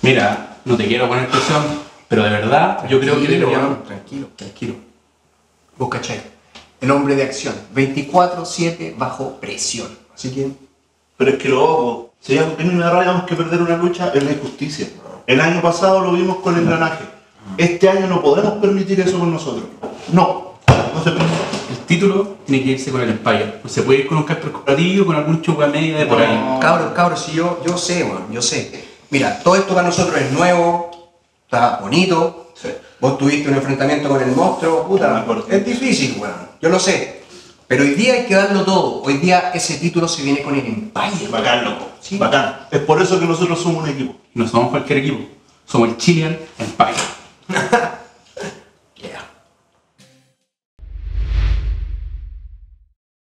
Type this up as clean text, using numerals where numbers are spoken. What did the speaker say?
Mira, no te quiero poner presión, pero de verdad yo creo que deberíamos... Tranquilo. Vos cachai. El hombre de acción. 24/7 bajo presión. Así que... Pero es que loco, si hay algo que no me rabia que perder una lucha es la injusticia. El año pasado lo vimos con el engranaje. Este año no podemos permitir eso con nosotros. No se permite. El título tiene que irse con el Empire. No se puede ir con un campeón corporativo, con algún chupa media de por ahí. Cabros, si yo sé, weón, yo sé. Mira, todo esto para nosotros es nuevo, está bonito. Sí. Vos tuviste un enfrentamiento con el monstruo, puta. Es difícil, weón. Yo lo sé. Pero hoy día hay que darlo todo. Hoy día ese título se viene con el Empire. Bacán, loco. Sí. Bacán. Es por eso que nosotros somos un equipo. No somos cualquier equipo, somos el Chilean Empire.